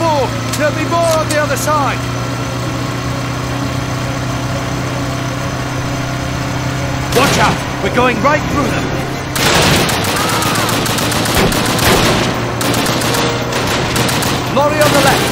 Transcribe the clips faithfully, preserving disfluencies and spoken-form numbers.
forward! There'll be more on the other side! Watch out! We're going right through them! Lorry on the left!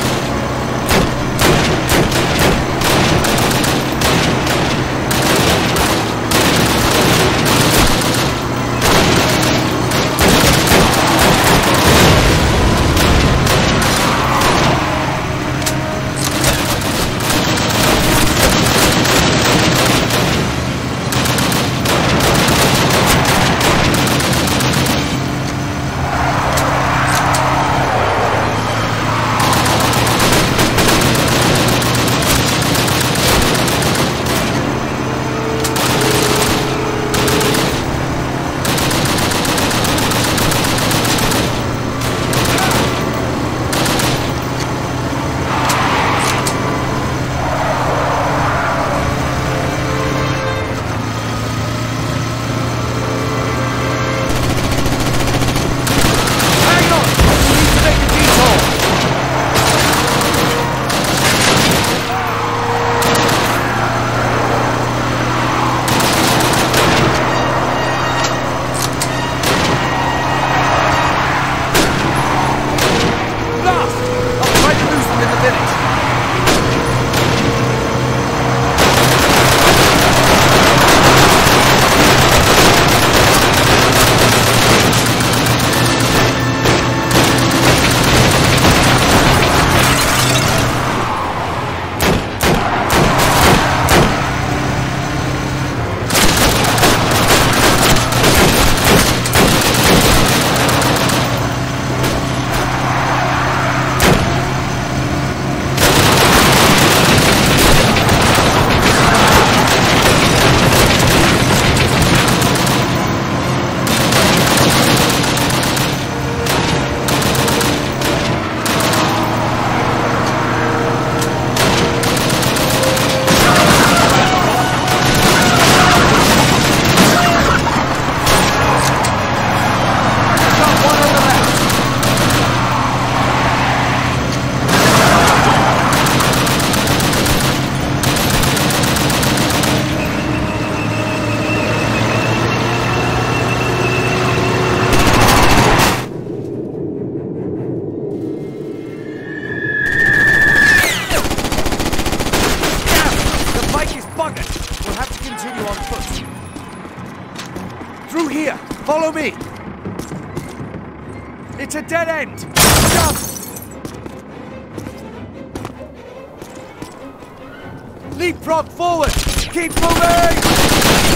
Follow me! It's a dead end! Jump! Leapfrog forward! Keep moving!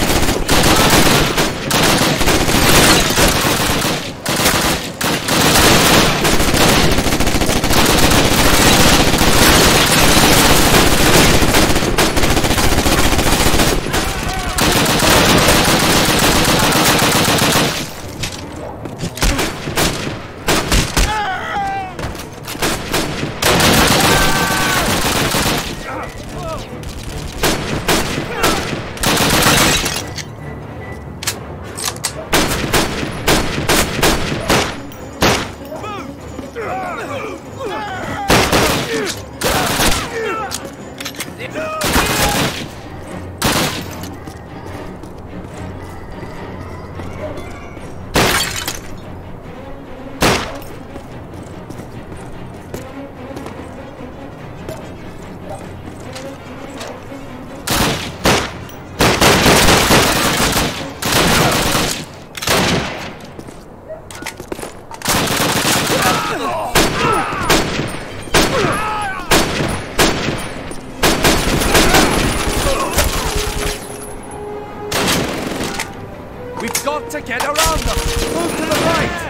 We've got to get around them! Move to the right!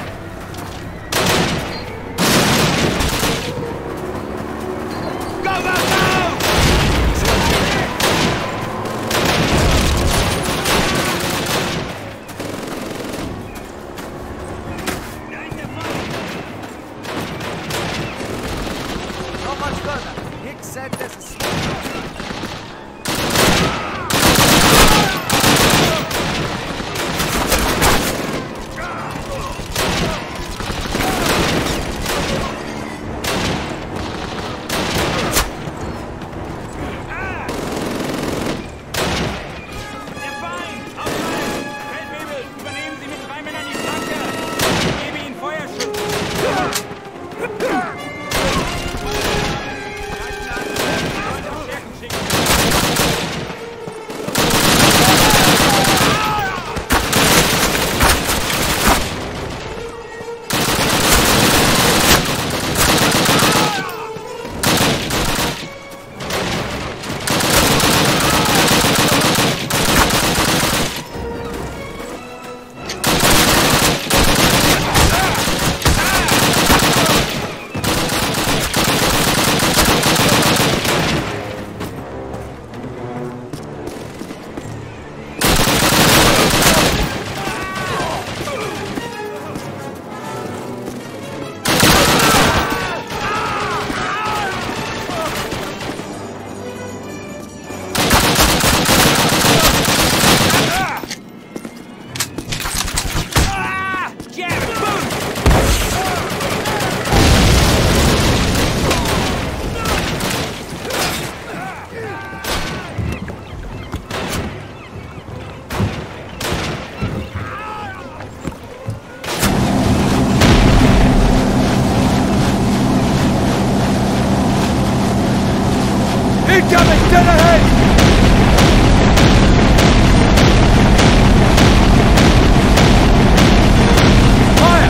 Go, go, go! Not much further. Hicks said there's a small... Incoming! Dead ahead! Fire!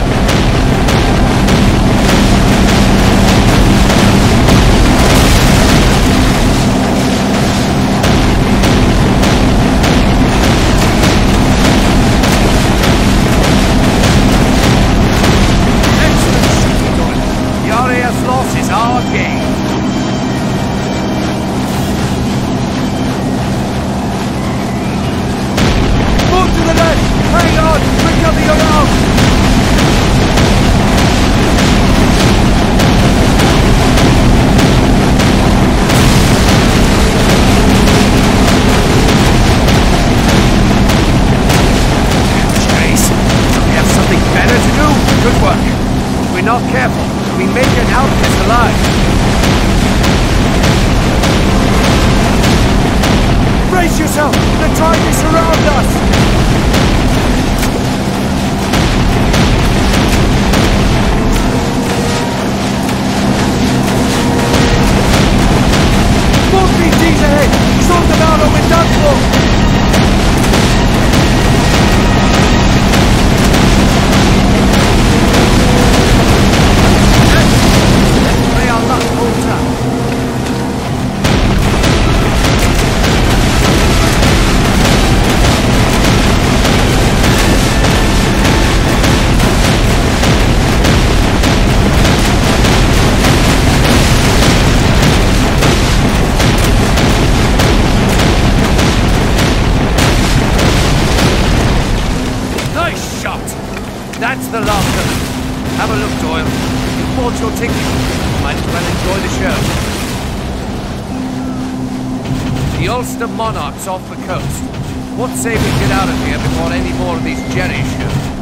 Excellent shooting, Doyle. The R A F's loss is our gain. Move to the left! Hang on! We're coming around! Chase, we have something better to do? Good work. If we're not careful, we may get out of this alive. Brace yourself! They're trying to surround us! More P Ts ahead! Sort them out or we're done for! May our luck hold up. Nice shot! That's the last of it. Have a look, Doyle. You've bought your ticket. Might as well enjoy the show. The Ulster Monarch's off the coast. What say we get out of here before any more of these Jerry show?